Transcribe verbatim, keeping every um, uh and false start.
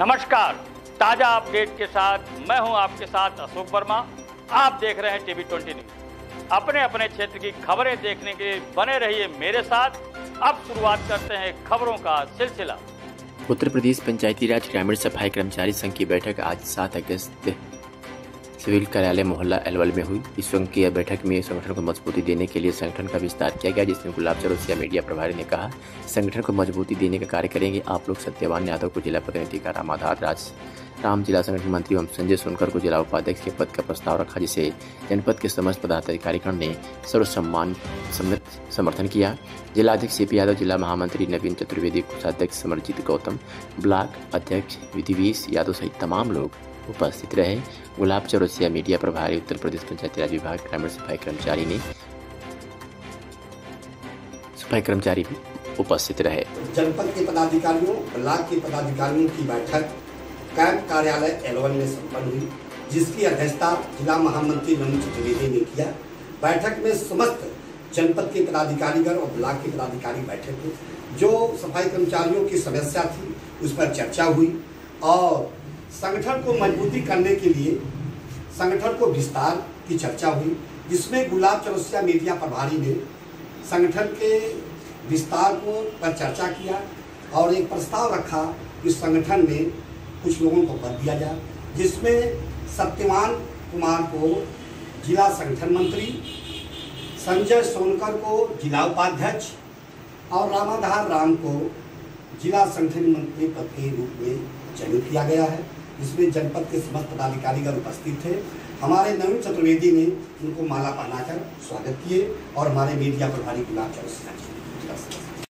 नमस्कार, ताजा अपडेट के साथ मैं हूं आपके साथ अशोक वर्मा। आप देख रहे हैं टीवी ट्वेंटी न्यूज। अपने अपने क्षेत्र की खबरें देखने के लिए बने रहिए मेरे साथ। अब शुरुआत करते हैं खबरों का सिलसिला। उत्तर प्रदेश पंचायती राज ग्रामीण सफाई कर्मचारी संघ की बैठक आज सात अगस्त सिविल कार्यालय मोहल्ला एलवल में हुई। इस संघ की बैठक में संगठन को मजबूती देने के लिए संगठन का विस्तार किया गया, जिसमें गुलाब चौरसिया मीडिया प्रभारी ने कहा, संगठन को मजबूती देने का कार्य करेंगे। आप लोग सत्यवान यादव को जिला प्रतिनिधि का रामाधार राज राम जिला संगठन मंत्री एवं संजय सोनकर को जिला उपाध्यक्ष के पद का प्रस्ताव रखा, जिसे जनपद के समस्त पदाधिकारीगण ने सर्वसम्मान सम्मिलित समर्थन किया। जिला अध्यक्ष सीपी यादव, जिला महामंत्री नवीन चतुर्वेदी, कोषाध्यक्ष समरजीत गौतम, ब्लॉक अध्यक्ष विधिवीश यादव सहित तमाम लोग उपस्थित रहे। गुलाब चौरसिया मीडिया प्रभारी उत्तर प्रदेश पंचायती राज विभाग ग्रामीण सफाई कर्मचारी ने सफाई कर्मचारी भी उपस्थित रहे। जनपद के पदाधिकारियों, ब्लॉक के पदाधिकारियों की बैठक कैंप कार्यालय एलवन में संपन्न हुई, जिसकी अध्यक्षता जिला महामंत्री नवीन चतुर्वेदी ने किया। बैठक में समस्त जनपद के पदाधिकारीगण और ब्लॉक के पदाधिकारी बैठे थे। जो सफाई कर्मचारियों की समस्या थी उस पर चर्चा हुई और संगठन को मजबूती करने के लिए संगठन को विस्तार की चर्चा हुई, जिसमें गुलाब चौरसिया मीडिया प्रभारी ने संगठन के विस्तार को पर चर्चा किया और एक प्रस्ताव रखा कि संगठन में कुछ लोगों को पद दिया जाए, जिसमें सत्यवान कुमार को जिला संगठन मंत्री, संजय सोनकर को जिला उपाध्यक्ष और रामाधार राम को जिला संगठन मंत्री पद के रूप में चयनित किया गया है, जिसमें जनपद के समस्त पदाधिकारीगण उपस्थित थे। हमारे नवीन चतुर्वेदी ने उनको माला पहनाकर स्वागत किए और हमारे मीडिया प्रभारी गुलाब चौरसिया